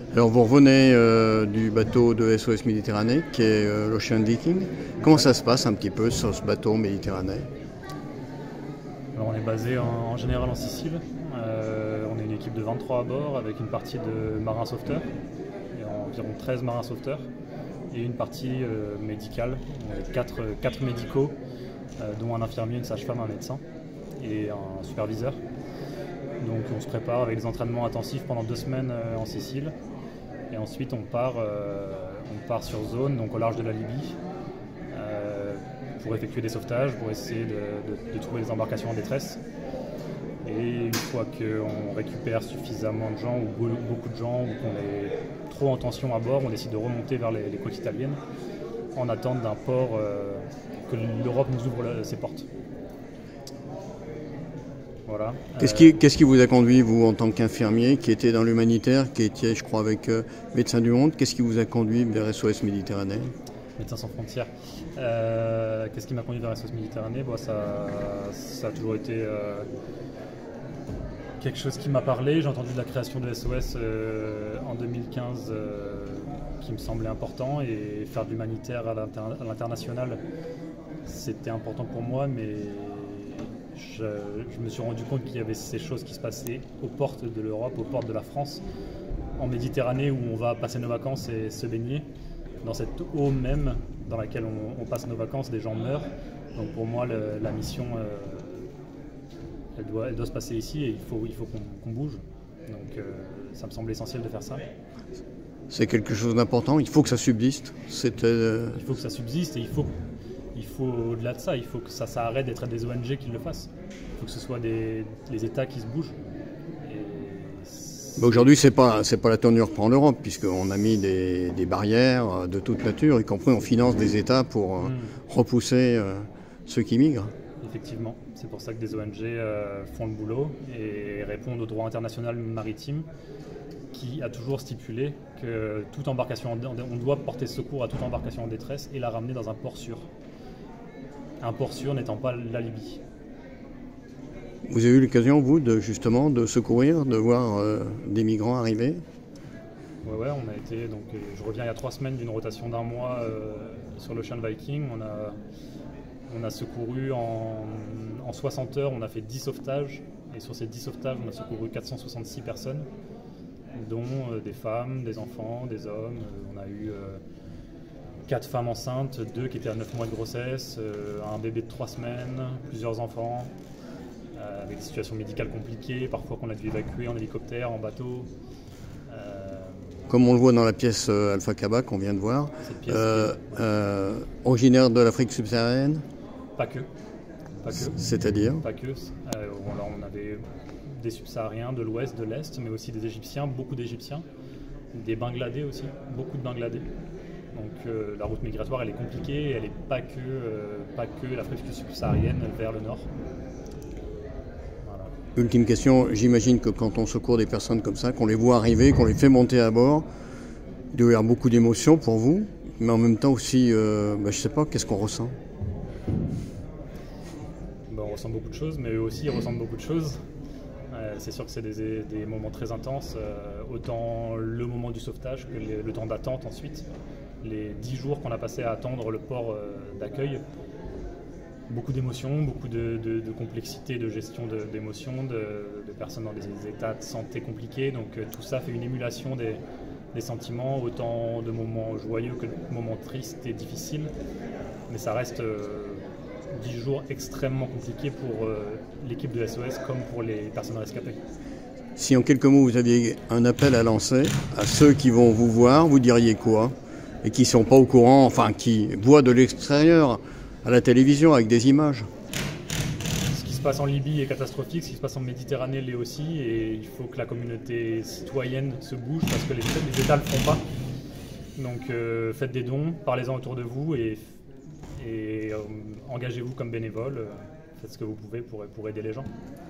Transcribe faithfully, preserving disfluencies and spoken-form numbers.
Alors vous revenez euh, du bateau de S O S Méditerranée qui est euh, l'Ocean Viking. Comment ça se passe un petit peu sur ce bateau Méditerranée? Alors on est basé en, en général en Sicile. Euh, on est une équipe de vingt-trois à bord avec une partie de marins sauveteurs, et environ treize marins sauveteurs, et une partie euh, médicale. On est quatre, quatre médicaux, euh, dont un infirmier, une sage-femme, un médecin et un superviseur. Donc on se prépare avec des entraînements intensifs pendant deux semaines euh, en Sicile. Et ensuite on part, euh, on part sur zone, donc au large de la Libye, euh, pour effectuer des sauvetages, pour essayer de, de, de trouver des embarcations en détresse. Et une fois qu'on récupère suffisamment de gens, ou beaucoup de gens, ou qu'on est trop en tension à bord, on décide de remonter vers les, les côtes italiennes, en attente d'un port euh, que l'Europe nous ouvre la, ses portes. Voilà. Qu'est-ce qui, qu'est-ce qui vous a conduit, vous, en tant qu'infirmier, qui était dans l'humanitaire, qui était, je crois, avec euh, Médecins du Monde, qu'est-ce qui vous a conduit vers S O S Méditerranée? Médecins sans frontières. Euh, qu'est-ce qui m'a conduit vers S O S Méditerranée? Bon, ça, ça a toujours été euh, quelque chose qui m'a parlé. J'ai entendu de la création de S O S euh, en deux mille quinze euh, qui me semblait important, et faire de l'humanitaire à l'international, c'était important pour moi, mais Je, je me suis rendu compte qu'il y avait ces choses qui se passaient aux portes de l'Europe, aux portes de la France, en Méditerranée, où on va passer nos vacances et se baigner. Dans cette eau même dans laquelle on, on passe nos vacances, des gens meurent. Donc pour moi, le, la mission, euh, elle, doit, elle doit se passer ici, et il faut, il faut qu'on qu'on bouge. Donc euh, ça me semble essentiel de faire ça. C'est quelque chose d'important, il faut que ça subsiste. Euh... Il faut que ça subsiste, et il faut... Il faut, au-delà de ça, il faut que ça, ça arrête d'être des O N G qui le fassent. Il faut que ce soit des, les États qui se bougent. Bah aujourd'hui, c'est pas, c'est pas la tournure prend l'Europe, puisqu'on a mis des, des barrières de toute nature, y compris on finance des États pour euh, mmh. repousser euh, ceux qui migrent. Effectivement, c'est pour ça que des O N G euh, font le boulot et répondent au droit international maritime, qui a toujours stipulé que toute embarcation, on doit porter secours à toute embarcation en détresse et la ramener dans un port sûr. Un port sûr n'étant pas la Libye. Vous avez eu l'occasion, vous, de, justement, de secourir, de voir euh, des migrants arriver? Ouais, ouais, on a été, donc, je reviens il y a trois semaines d'une rotation d'un mois euh, sur l'Ocean Viking. On a, on a secouru en, en soixante heures, on a fait dix sauvetages, et sur ces dix sauvetages, on a secouru quatre cent soixante-six personnes, dont euh, des femmes, des enfants, des hommes. Euh, on a eu euh, quatre femmes enceintes, deux qui étaient à neuf mois de grossesse, euh, un bébé de trois semaines, plusieurs enfants, euh, avec des situations médicales compliquées, parfois qu'on a dû évacuer en hélicoptère, en bateau. Euh, Comme on le voit dans la pièce euh, Alpha Kaba qu'on vient de voir, euh, euh, originaire de l'Afrique subsaharienne? Pas que. Pas que. C'est-à-dire? Pas que. Euh, alors on avait des subsahariens de l'ouest, de l'est, mais aussi des Égyptiens, beaucoup d'Égyptiens, des Bangladais aussi, beaucoup de Bangladais. Donc euh, la route migratoire, elle est compliquée, elle n'est pas que, euh, pas que l'Afrique subsaharienne vers le nord. Voilà. Ultime question, j'imagine que quand on secourt des personnes comme ça, qu'on les voit arriver, qu'on les fait monter à bord, il doit y avoir beaucoup d'émotions pour vous, mais en même temps aussi, euh, bah, je ne sais pas, qu'est-ce qu'on ressent? Ben, on ressent beaucoup de choses, mais eux aussi ils ressentent beaucoup de choses. Euh, c'est sûr que c'est des, des moments très intenses, euh, autant le moment du sauvetage que les, le temps d'attente ensuite. Les dix jours qu'on a passé à attendre le port euh, d'accueil, beaucoup d'émotions, beaucoup de, de, de complexité de gestion d'émotions, de, de, de personnes dans des états de santé compliqués. Donc euh, tout ça fait une émulation des, des sentiments, autant de moments joyeux que de moments tristes et difficiles. Mais ça reste euh, dix jours extrêmement compliqués pour euh, l'équipe de S O S comme pour les personnes rescapées. Si en quelques mots vous aviez un appel à lancer à ceux qui vont vous voir, vous diriez quoi? Et qui ne sont pas au courant, enfin qui voient de l'extérieur à la télévision avec des images. Ce qui se passe en Libye est catastrophique, ce qui se passe en Méditerranée l'est aussi, et il faut que la communauté citoyenne se bouge parce que les, les États ne le font pas. Donc euh, faites des dons, parlez-en autour de vous, et, et euh, engagez-vous comme bénévole, euh, faites ce que vous pouvez pour, pour aider les gens.